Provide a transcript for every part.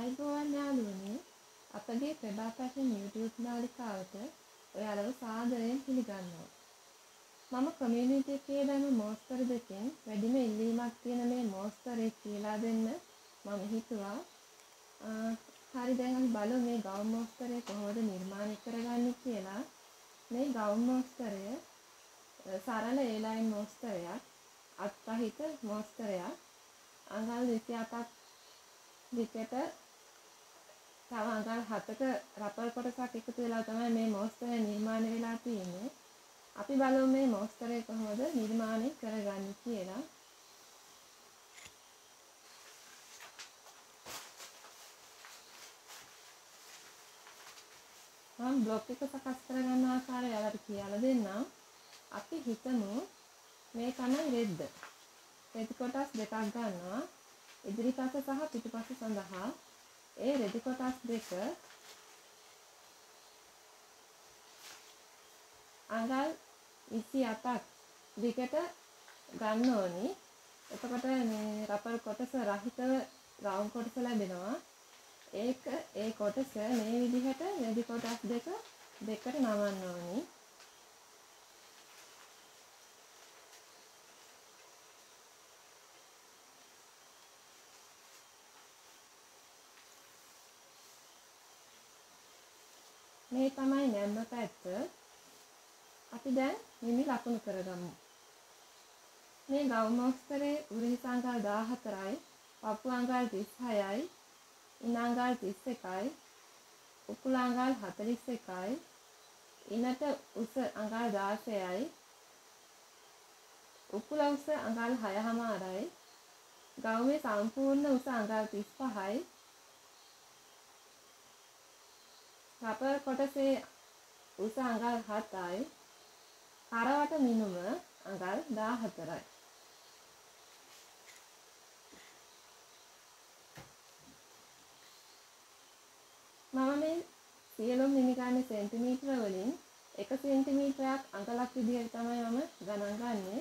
ආයුබෝවන් යාළුවනේ අපගේ ප්‍රභා ෆැෂන් YouTube නාලිකාවට ඔයාලව සාදරයෙන් පිළිගන්නවා. මම කමියුනිටි එකේ දැම මෝස්තර දෙකෙන් වැඩිම ඉල්ලීමක් තියෙන මේ මෝස්තරේ කියලා දෙන්න මම හිතුවා. හරි දැන් අපි බලමු මේ ගවුම් මෝස්තරය කොහොමද නිර්මාණය කරගන්නේ කියලා. මේ ගවුම් මෝස්තරය සරල A-line මෝස්තරයක්, අත්පහිත මෝස්තරයක්. අඟල් 27ක් විකට තව අඟල් 7ක රබර් කොටසක් එකතු වෙලා තමයි මේ මෝස්තරය නිර්මාණය වෙලා තියෙන්නේ. අපි බලමු මේ මෝස්තරය කොහොමද නිර්මාණය කරගන්නේ කියලා. මම බ්ලොක් එක සකස් කරගන්න ආකාරය ඔයාලට කියලා දෙන්නම්. අපි හිතමු මේ තමයි රෙද්ද. රෙදි කොටස් දෙකක් ගන්නවා. ඉදිරිපස සහ පිටුපස සඳහා ඒ රෙදි කොටස් දෙක අඟල් 28ක් දිගට ගන්න ඕනි. එතකොට මේ රබර් කොටස රහිතව ගවුම් කොටස ලැබෙනවා. ඒ කොටස මේ විදිහට රෙදි කොටස් දෙකට නමන්න ඕනි. මේ තමයි නැම්ම පැත්ත. අපි දැන් නිමි ලකුණු කරගමු. මේ ගවුම් මෝස්තරේ උරහිස අඟල් 14යි, පපුව අඟල් 36යි, ඉන අඟල් 31යි, උකුල අඟල් 41යි, ඉනට උස අඟල් 16යි, උකුල උස අඟල් 6මාරයි, ගවුමේ සම්පූර්ණ උස අඟල් 35යි, රබර් කොටසේ උස අඟල් 7යි, කරවට මිනුම අඟල් 14යි. මම මේ සියලුම නිමි ගන්නේ සෙන්ටිමීටර වලින් 1 සෙන්ටිමීටරයක් අඟලක් විදිහට තමයි මම ගණන් ගන්නෙ.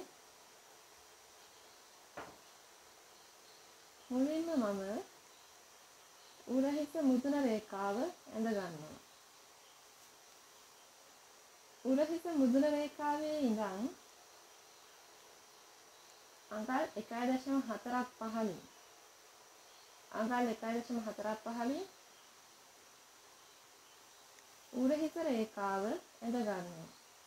මුලින්ම මම උරහිස මුදුන රේඛාව ඇඳ ගන්නවා. උරහිස මුදුන රේඛාවේ ඉඳන් අඟල් 1.4ක් පහළින් අඟල් 1.4ක් පහළින් උරහිස රේඛාව ඇඳ ගන්නවා.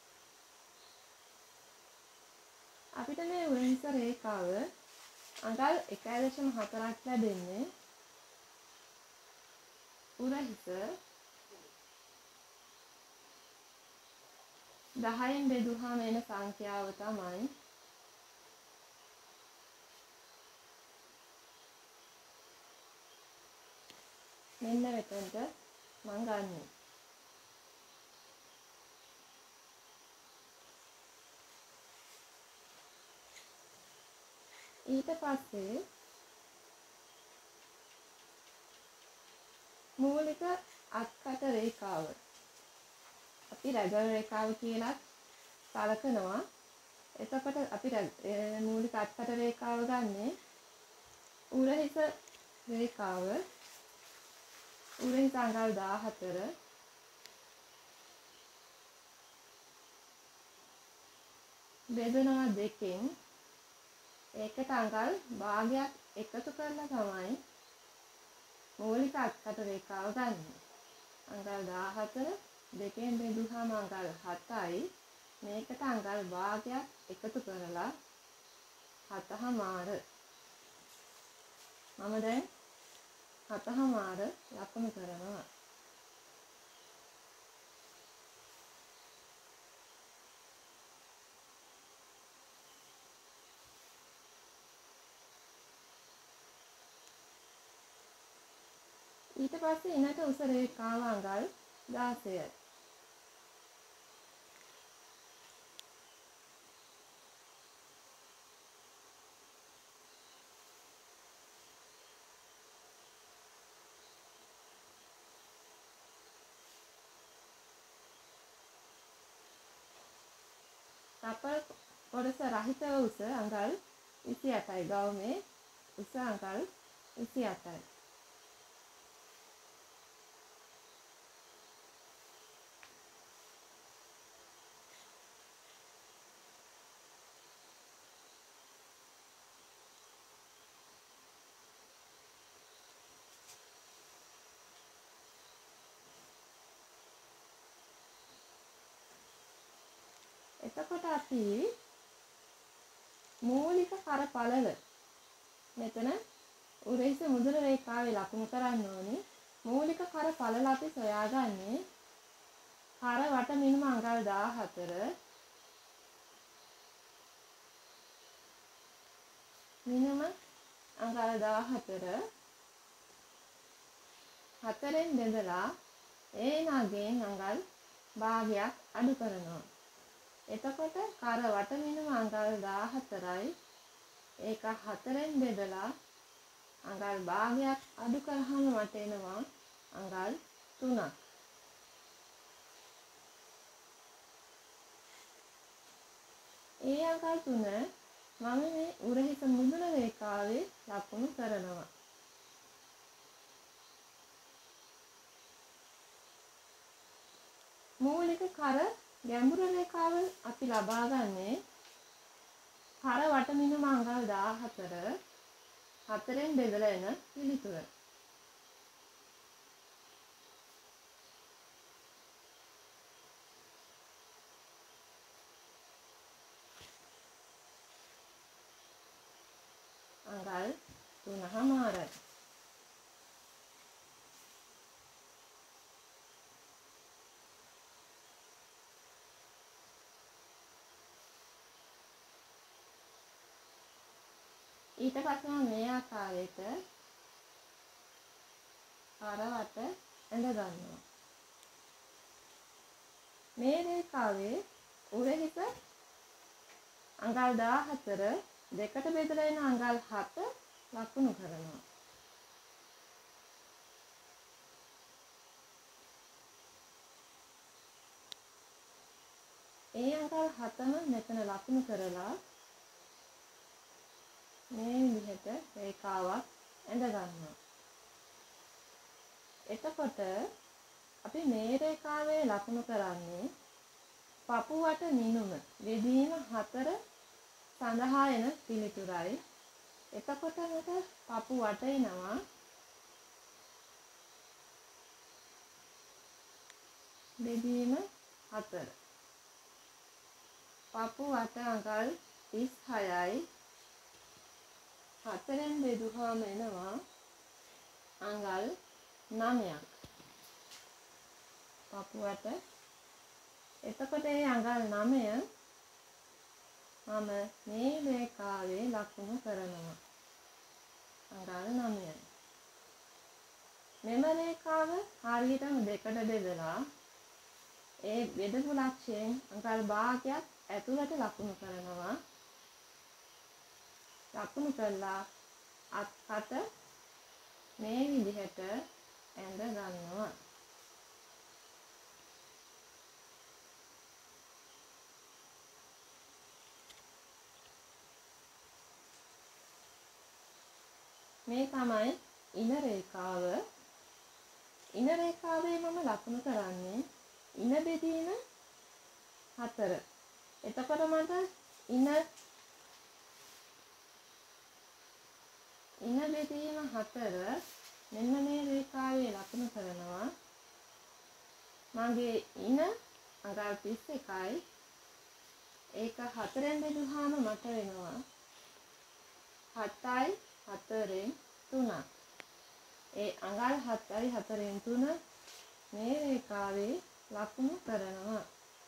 අපිට මේ උරහිස රේඛාව අඟල් 1.4ක් ලැබෙන්නේ උරහිස 10න් බෙදුවාම එන සංඛ්‍යාව තමයි මෙන්න මෙතනට මම ගන්නෙ. ඊට පස්සේ මූලික අත්කට රේඛාව අපි රැගල් රේඛාව කියලා සලකනවා. එතකොට අපි මූලික අත්කට රේඛාව ගන්නෙ උරහිස රේඛාව උරහිස අඟල් 14 බෙදනවා දෙකෙන් ඒකට අඟල් භාගයක් එකතු කරලා තමයි මූලික අත්කට රේඛාව ගන්න. අඟල් 14 දෙකෙන් බෙදුවාම අඟල් 7යි. මේකට අඟල් භාගයක් එකතු කරලා 7මාර. මම දැන් 7මාර ලකුණු කරනවා. ඊට පස්සේ ඉනට උස රේඛාව අඟල් 16යි. රබර් කොටස රහිතව උස අඟල් 28යි. ගවුමේ උස අඟල් 28යි. එතකොට අපි මූලික කර පළල මෙතන උරහිස මුදුන රේඛාවේ ලකුණු කරන්න ඕනේ. මූලික කර පළල අපි සොයාගන්නේ කර වට මිනුම අඟල් 14 මිනුම අඟල් 14 හතරෙන් බෙදලා ඒ නගයෙන් අඟල් භාගයක් අඩු කරනවා. එතකොට කර වට මිනුම අඟල් 14යි ඒක හතරෙන් බෙදලා අඟල් භාගයක් අඩු කරාම මට එනවා අඟල් 3ක්. ඒ අඟල් 3 මම මේ උරහිස මුදුන රේඛාවේ ලකුණු කරනවා. මූලික කර ගැඹුරු රේඛාව අපි ලබා ගන්නේ කර වට මිනුම අඟල් 14 හතරෙන් බෙදලා එන පිළිතුර. අඟල් 3මාරයි. ඊට පස්සේ මේ ආකාරයට කරවට ඇඳ ගන්නවා. මේ රේඛාවේ උරහිස අඟල් 14 දෙකට බෙදලා එන අඟල් 7 ලකුණු කරනවා. ඒ අඟල් 7ම මෙතන ලකුණු කරලා මේ විදිහට රේඛාවක් ඇඳ ගන්නවා. එතකොට අපි මේ රේඛාවේ ලකුණු කරන්නේ පපු වට මිනුම බෙදීම 4 සඳහා එන පිළිතුරයි. එතකොට මට පපු වට එනවා බෙදීම 4. පපු වට අඟල් 36යි. හතරෙන් බෙදුවාම එනවා අඟල් 9ක්. පපු වට. එතකොට මේ අඟල් 9 මම මේ රේඛාවේ ලකුණු කරනවා. අඟල් 9යි. මෙම රේඛාව හරියටම දෙකට බෙදලා ඒ බෙදපු ලක්ෂයෙන් අඟල් භාගයක් ඇතුළට ලකුණු කරනවා. ලකුණු කළා අත්කට මේ විදිහට ඇඳ ගන්නවා. මේ තමයි ඉන රේඛාව. ඉන රේඛාවේ මම ලකුණු කරන්නේ ඉන බෙදීම 4. එතකොට මට ඉන බෙදීම 4 මෙන්න මේ රේඛාවේ ලකුණු කරනවා. මගේ ඉන අඟල් 31යි. ඒක 4ෙන් බෙදුවාම මට වෙනවා 7යි 4ෙන් 3ක්. ඒ අඟල් 7යි 4ෙන් 3 මේ රේඛාවේ ලකුණු කරනවා.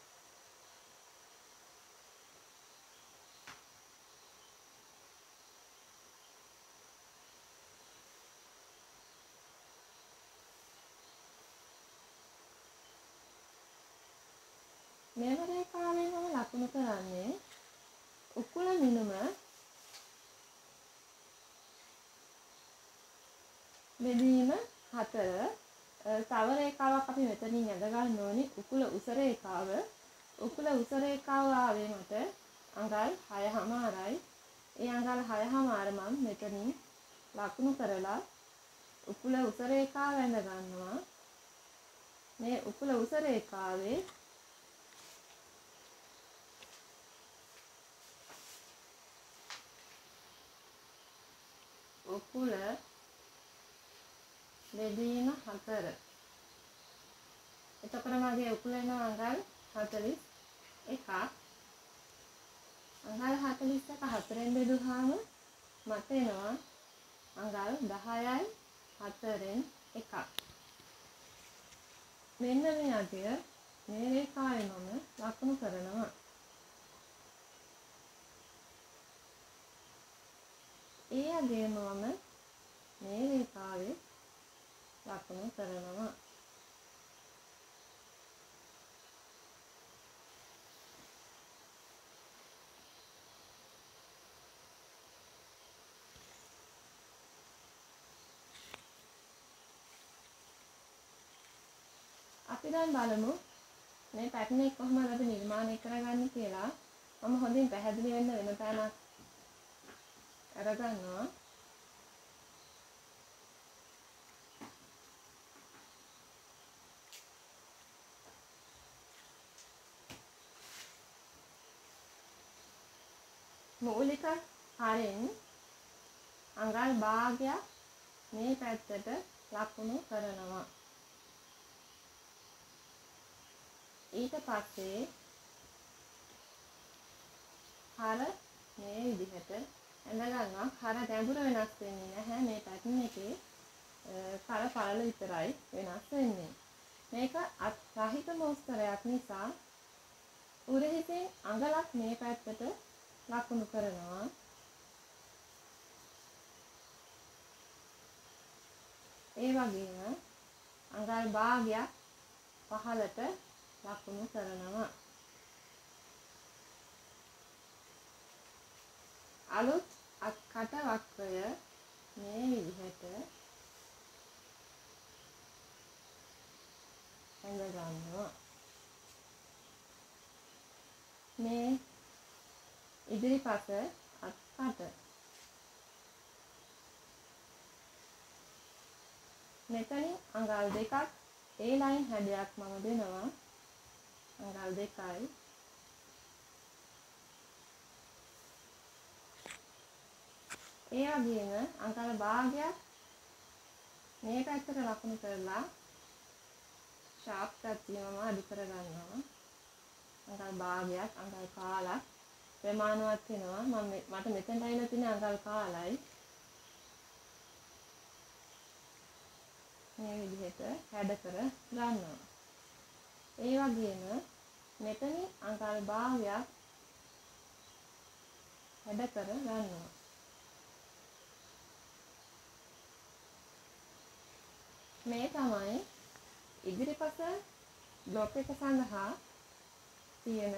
මෙම රේඛාවෙන් මම ලකුණු කරන්නේ උකුල මිනුම බෙදීම 4. තව රේඛාවක් අපි මෙතනින් ඇඳ ගන්න ඕනේ උකුල උස රේඛාව. උකුල උස රේඛාව ආවේ මට අඟල් 6මාරයි. ඒ අඟල් 6මාර මම මෙතනින් ලකුණු කරලා උකුල උස රේඛාව ඇඳ ගන්නවා. මේ උකුල උස රේඛාවේ උකුල බෙදීම 4. එතකොට මගේ උකුල එනවා අඟල් 41ක්. අඟල් 41 4ෙන් බෙදුවාම මට එනවා අඟල් 10යි 4ෙන් 1ක්. මෙන්න මේ අගය මේ රේඛාවේ මම ලකුණු කරනවා. ඒ අගයම මම මේ රේඛාවේ ලකුණු කරනවා. අපි දැන් බලමු මේ පැටර්න් එක කොහොමද අපි නිර්මාණය කරගන්නේ කියලා. මම හොඳින් පැහැදිලි වෙන්න වෙන තැනක් අරගන්නවා. මූලික හරෙන් අඟල් භාගයක් මේ පැත්තට ලකුණු කරනවා. ඊට පස්සේ හර මේ විදිහට ඇඳ ගන්නවා. හර ගැඹුර වෙනස් වෙන්නේ නැහැ. මේ පැටර්න් එකේ කර පළල විතරයි වෙනස් වෙන්නේ. මේක රහිත මෝස්තරයක් නිසා උරහිසින් අඟලක් මේ පැත්තට ලකුණු කරනවා. ඒ වගේම අඟල් භාගයක් පහළට ලකුණු කරනවා. අලුත් කට වක්‍රය මේ විදිහට ඇඳ ගන්නවා. මේ ඉදිරිපස අත්කට මෙතනින් අඟල් දෙකක් ඒ ලයින් හැඩයක් මම දෙනවා. අඟල් 2යි. ඒ වගේම අඟල් භාගයක් මේ පැත්තට ලකුණු කරලා ෂාප් පැත්තම අඩු කර ගන්නවා. අඟල් භාගයක් අඟල් කාලක් ප්‍රමාණවත් වෙනවා. මට මෙතෙන් ඇවිල්ලා තියෙන අඟල් කාලයි. මේ විදිහට හැඩ කර ගන්නවා. ඒ වගේම මෙතනින් අඟල් භාගයක් හැඩ කර ගන්නවා. මේ තමයි ඉදිරිපස බ්ලොක් එක සඳහා තියෙන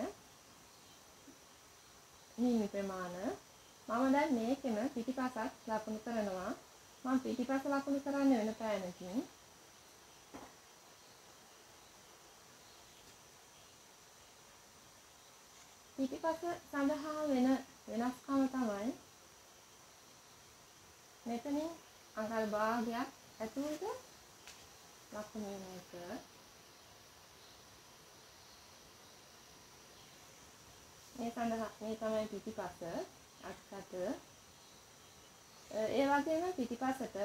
හිමි ප්‍රමාණ. මම දැන් මේකෙම පිටිපසක් ලකුණු කරනවා. මම පිටිපස ලකුණු කරන්නේ වෙන පෑනකින්. පිටිපස සඳහා වෙන වෙනස්කම තමයි මෙතනින් අඟල් භාගයක් ඇතුළට ලකුණු වෙන එක. මේ තමයි පිටිපස අත්කට. ඒ වගේම පිටිපසට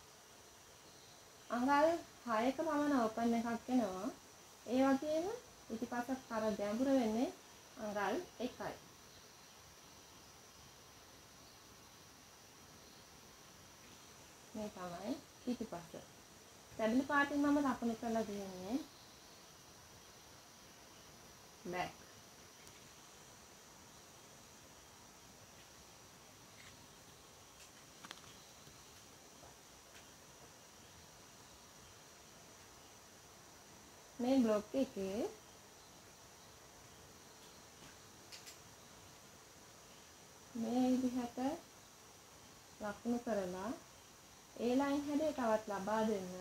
අඟල් 6ක පමණ ඕපන් එකක් එනවා. ඒ වගේම පිටිපස කර ගැඹුර වෙන්නේ අඟල් 1යි. මේ තමයි පිටිපස. තැඹිලි පාටින් මම ලකුණු කරලා දෙන්නේ back. මේ බ්ලොක් එකේ මේ විදිහට ලකුණු කරලා ඒ ලයින් හැඩය තවත් ලබා දෙන්න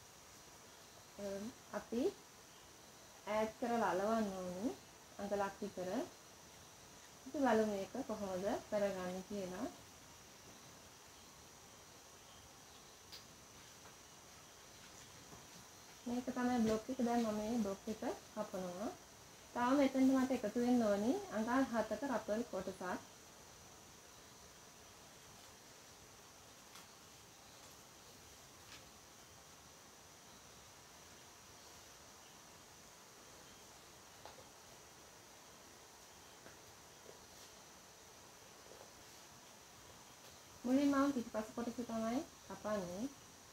අපි ඈඩ් කරලා අලවන්න ඕනේ අඟලක් විතර. අපි බලමු මේක කොහොමද කරගන්නේ කියලා. මේක තමයි බ්ලොක් එක. දැන් මම මේ බ්ලොක් එක කපනවා. තාම මෙතනට මට එකතු වෙන්න ඕනි අඟල් 7ක රපර් කොටසක්. ගමන් පිටිපස්ස කොටස තමයි කපන්නේ.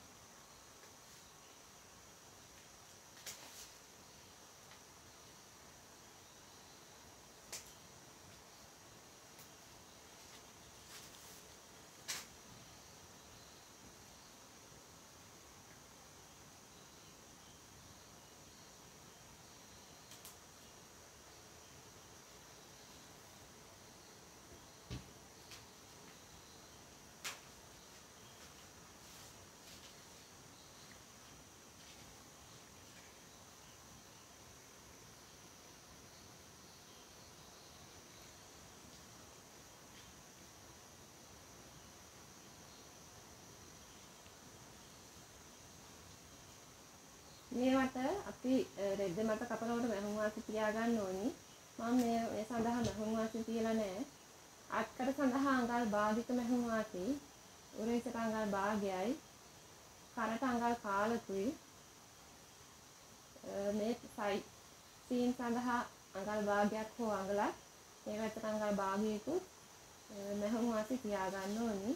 මේවට අපි රෙද්ද මත කපනකොට මැහුම් වාසි තියාගන්න ඕනි. මම මේ සඳහා මැහුම් වාසි තියලා නැහැ. අත්කඩ සඳහා අඟල් භාගික මැහුම් වාසි, උරහිසට අඟල් භාගයයි, කරට අඟල් කාලකුයි, මේ සීන් සඳහා අඟල් භාගයක් හෝ අඟලක්, මේ පැත්තට අඟල් භාගයකුත් මැහුම් වාසි තියාගන්න ඕනි.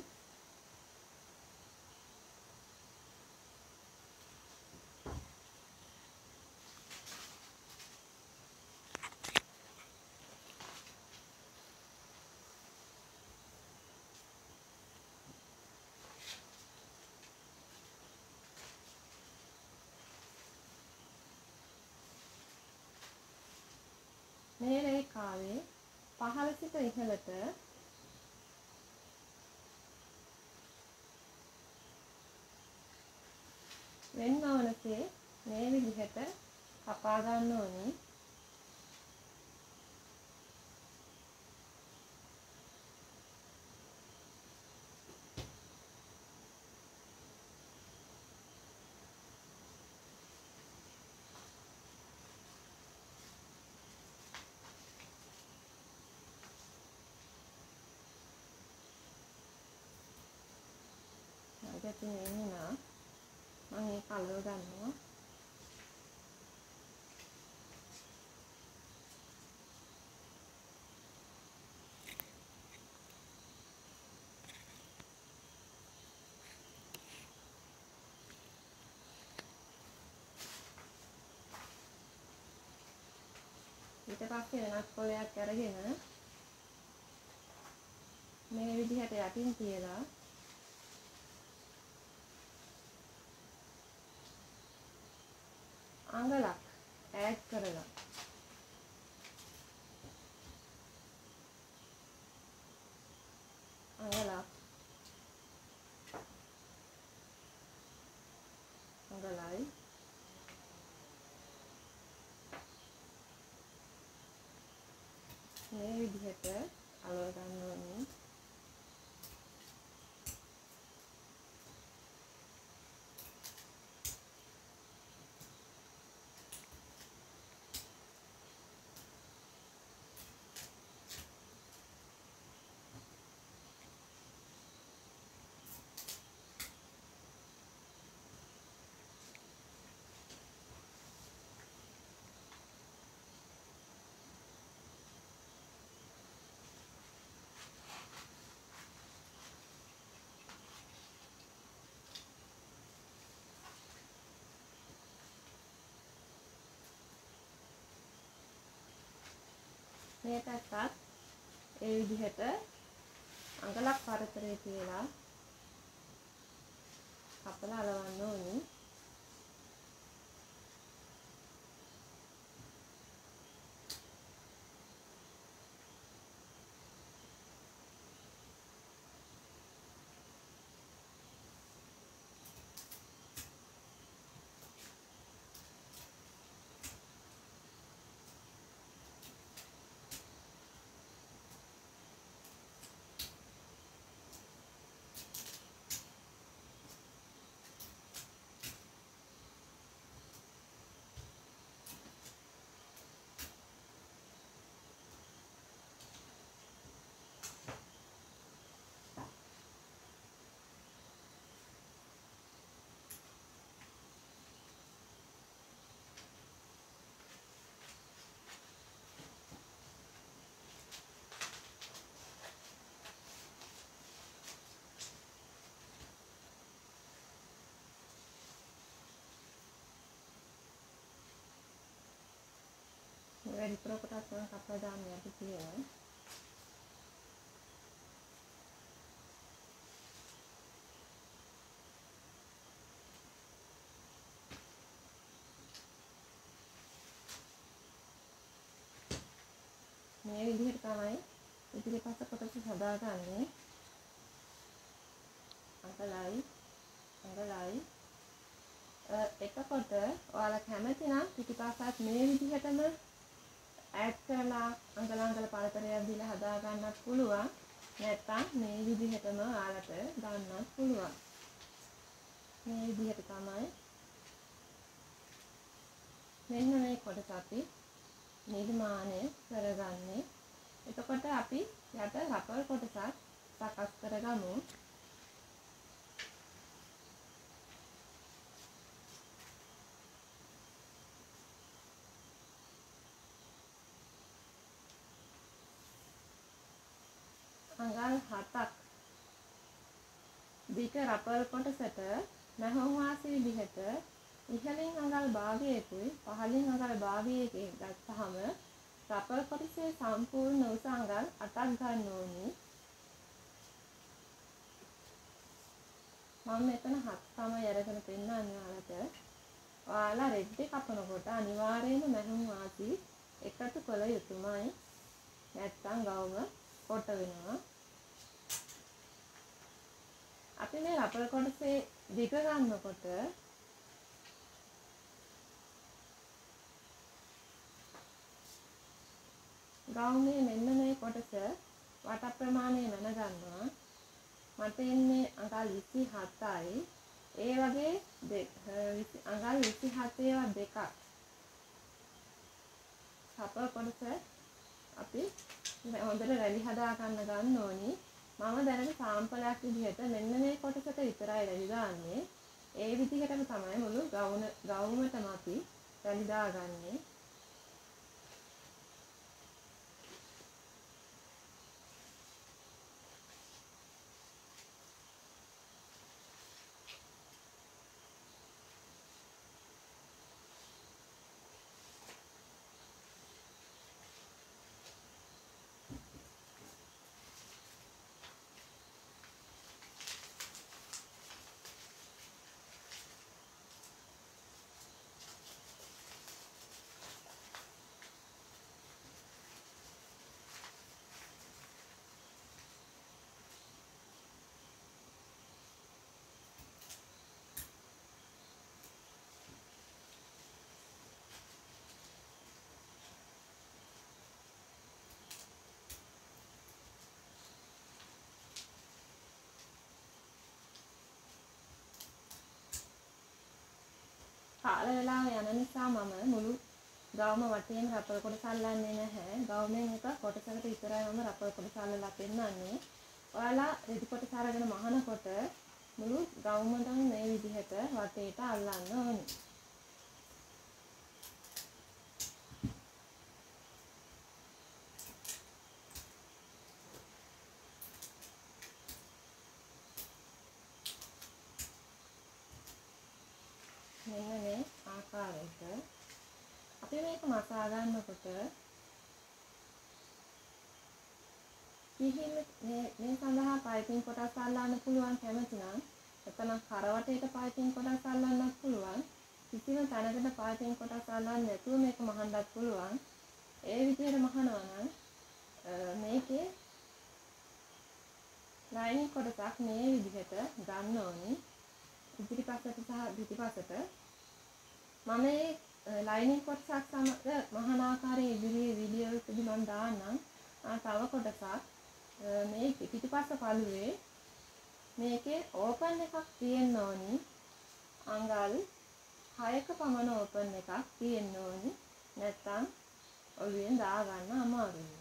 මේ රේඛාවේ පහළ සිට ඉහළට වෙන්වනසේ මේ විදිහට කපා ගන්න ඕනි. ගැටුනේ නෙනා මම මේ කලව ගන්නවා. ඊට පස්සේ වෙනස් කොලයක් අරගෙන මේ විදිහට යටින් තියලා අඟලක් ඈඩ් කරලා අඟලයි මේ විදිහට අලව ගන්න ඕනේ. මේ පැත්තත් ඒ විදිහට අඟලක් පරතරේ තියලා කපලා අලවන්න ඕනි. තියෙනවා. මේ විදිහට තමයි ඉදිරිපස කොටස හදාගන්නේ. අඟලයි එතකොට ඔයාලා කැමති නම් පිටිපස්සත් මේ විදිහටම ඈඩ් කරලා අඟල පළතරයක් දීලා හදා ගන්නත් පුළුවන්. නැත්නම් මේ විදිහටම ඔයාලට ගන්නත් පුළුවන්. මේ විදිහට තමයි මෙන්න මේ කොටස අපි නිර්මාණය කරගන්නේ. එතකොට අපි යට රබර් කොටසක් සකස් කරගමු. අඟල් 7ක් දිග රබර් කොටසට මැහොන් වාසි විදිහට ඉහළින් අඟල් භාගයකුයි පහළින් අඟල් භාගයකින් ගත්තාම රබර් කොටසේ සම්පූර්ණ උස අඟල් 8ක් ගන්න ඕනි. මම මෙතන 7 තමයි අරගෙන පෙන්නන්නේ ඔයාලට. ඔයාලා රෙඩ් එක කපනකොට අනිවාර්යයෙන්ම මැහොන් වාසි එකතු කළ යුතුමයි. නැත්තම් ගවුම කොට වෙනවා. අපි මේ රබර් කොටසේ දිග ගන්නකොට ගවුමේ මෙන්න මේ කොටස වට ප්‍රමාණය මැනගන්නවා. මට එන්නේ අඟල් 27යි. ඒ වගේ අඟල් 27 ඒවා දෙකක් රබර් කොටස අපි හොඳට රැලි හදා ගන්න ඕනි. මම දැනට සාම්පලයක් විදිහට මෙන්න මේ කොටසට විතරයි රැලි දාන්නේ. ඒ විදිහටම තමයි මුළු ගවුමටම අපි රැලි දාගන්නේ. කාල වේලාව යන නිසා මම මුළු ගවුම වටේම රබර් කොටස අල්ලන්නේ නැහැ. ගවුමෙන් එක කොටසකට විතරයි මම රබර් කොටස අල්ලලා පෙන්නන්නේ. ඔයාලා රෙදි කොටස අරගෙන මහනකොට මුළු ගවුමටම මේ විදිහට වටේට අල්ලන්න ඕනේ. මෙන්න මේ ආකාරයට අපි මේක මසා ගන්නකොට කිහිල්ල මේ සඳහා පයිපින් කොටස් අල්ලන්න පුළුවන් කැමති නම් එතන කරවටේට පයිපින් කොටස් අල්ලන්නත් පුළුවන්. කිසිම තැනකට පයිපින් කොටස් අල්ලන්න නැතුව මේක මහන්නත් පුළුවන්. ඒ විදිහට මහනවා නම් මේකේ ලයිනින් කොටසක් මේ විදිහට ගන්න ඕනි. ඉදිරිපසට සහ පිටිපසට මම මේ ලයිනින් කොටසක් සමග මහාන ආකාරයේ ඉදිරියේ වීඩියෝ එකදී මම දාන්නම්. තව කොටසක් මේ පිටිපස්ස පළුවේ මේකේ ඕපන් එකක් තියෙන්න ඕනි. අඟල් 6ක පමණ ඕපන් එකක් තියෙන්න ඕනි. නැත්තම් ඔළුවෙන් දා ගන්න අමාරුයි.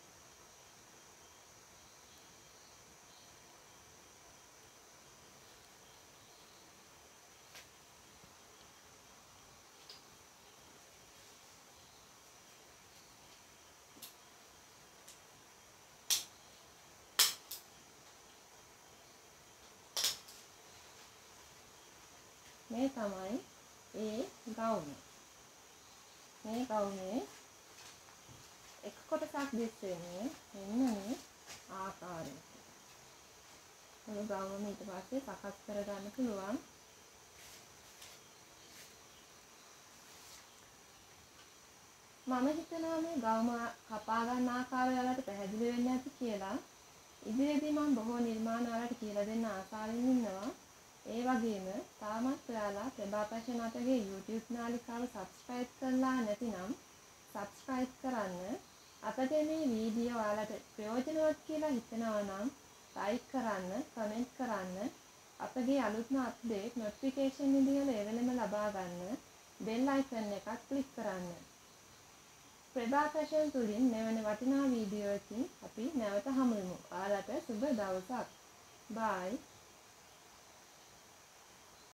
මේ තමයි ඒ ගවුම. මේ ගවුමේ එක කොටසක් දිස්සෙන්නේ මෙන්න මේ ආකාරයට. මුළු ගවම ඊට පස්සේ සකස් කරගන්න පුළුවන්. මම හිතනවා මේ ගවම කපා ගන්න ආකාරය වලට පැහැදිලි වෙන්නේ නැති කියලා. ඉදිරියේදී මම බොහෝ නිර්මාණ වලට කියලා දෙන්න ආසාවෙන් ඉන්නවා. ඒ වගේම තාමත් ඔයාලා ප්‍රභා පැෂන් අතගේ YouTube නාලිකාව subscribe කරලා නැතිනම් subscribe කරන්න. අපගේ මේ වීඩියෝ ඔයාලට ප්‍රයෝජනවත් කියලා හිතනවා නම් like කරන්න, comment කරන්න. අපගේ අලුත්ම update notification විදිහට ඒ වෙලෙම ලබා ගන්න bell icon එකක් click කරන්න. ප්‍රභා පැෂන් තුලින් මෙවැනි වටිනා වීඩියෝ එකකින් අපි නැවත හමු වෙමු. ඔයාලට සුබ දවසක්. bye.